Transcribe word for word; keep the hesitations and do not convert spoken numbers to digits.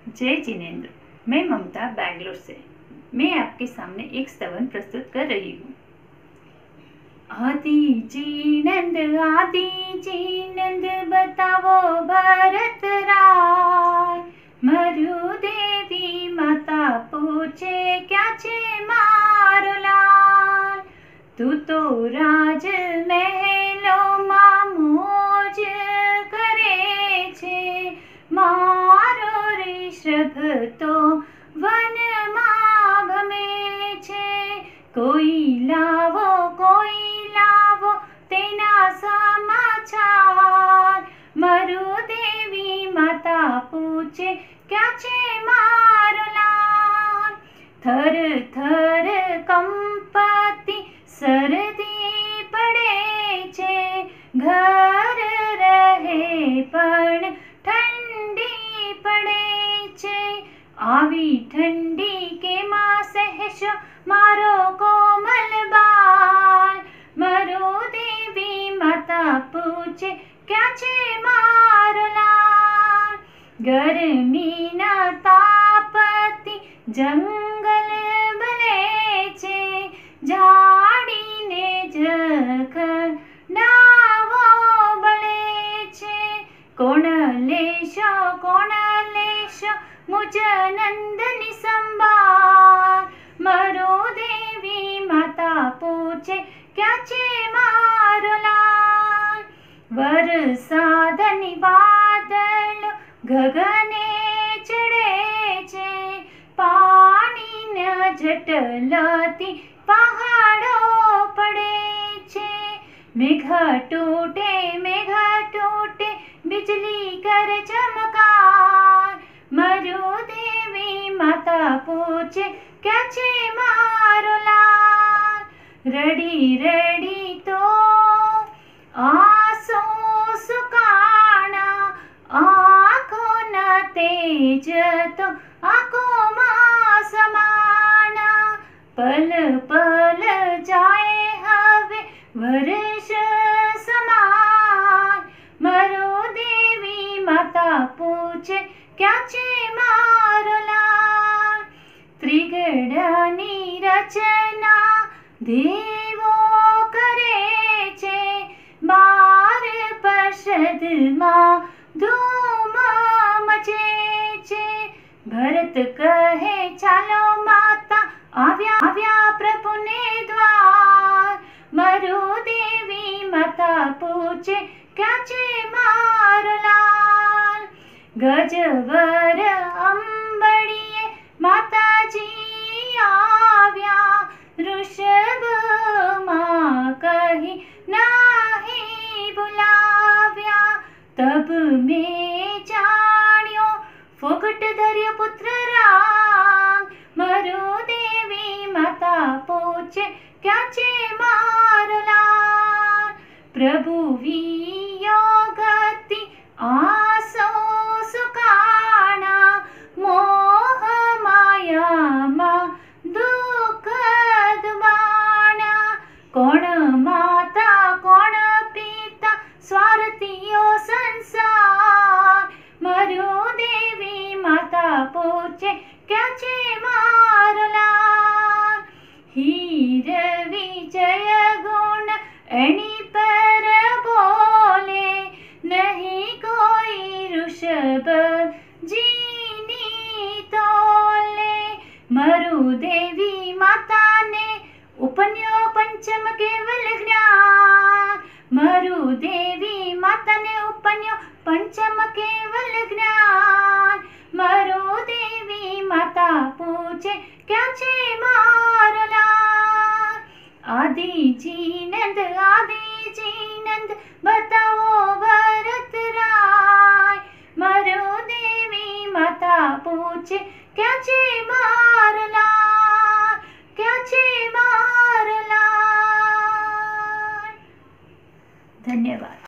जय जिनेंद्र। मैं ममता बैंगलोर से। मैं आपके सामने एक स्तवन प्रस्तुत कर रही हूँ। आदि जीनंद आदि जीनंद बतावो भरत राय। मरु देवी माता पूछे क्या छे मारो लाल। तू तो राज महलो मा मोज करे छे। मारो ऋषभ तो वन मा भमे छे। कोई लावो कोई लावो तेना समाचार। मरु देवी माता पूछे क्या छे मारो लाल। थर थर कंपती सरदी पड़े छे। घर रहे पण ठंडी पड़े छे। आवी ठंडी के मां सहशो मारो कोमल बाल। मरु देवी माता पूछे क्या छे मारो लाल। गर्मी ना तापती जंगल बले छे। झाड़ी ने जखनावो बळे छे। कोण लेशो कोण लेशो मुझ नंदनी संभाल। मरु देवी माता पूछे क्या छे मारो लाल। वरसादनी वादळ गगने चढ़े छे। पाणी न जटलती पहाड़ो पड़े छे। मेघ टूटे मेघ टूटे बिजली कर चमकार। मरु देवी माता पूछे क्या छे मारो लाल। रड़ी रड़ी तो आंसू सुकाना। आँखों न तेज तो आँखों मा समाना। पल पल जाए हवे वर्ष समान। मरु देवी माता पूछे क्या छे मारो लाल। त्रिगढ़नी रचना देवो करे छे। बार परषद मां धूम मचे छे। भरत कहे चालो माता आव्या आव्या प्रभु ने द्वार। मरु देवी माता पूछे क्या छे मारो लाल। गजवर अंबड़िये माताजी आव्या। ऋषभ मां कही नाही बुलाव्या। तब में जाण्यो फुगट धर्यो पुत्र राम। मरु देवी माता पूछे क्या छे मारो लाल। प्रभु वियोगति आसो सुकाना। मोह माया मा दुख दुबाना। कोण माता कोण पिता स्वार्थियो संसार। मरु देवी माता पूछे क्या छे मारो लाल। हीर विजय गुण एनी पर बोले। नहीं कोई ऋषभ जीनी तोले। मरु देवी माता ने उपन्यो पंचम केवल ज्ञान। मरु देवी माता ने उपन्यो पंचम केवल ज्ञान। मरु देवी माता पूछे क्या छे मारो लाल। आदि जीनंद आदि जीनंद बताओ भरत राय। मरु देवी माता पूछे क्या छे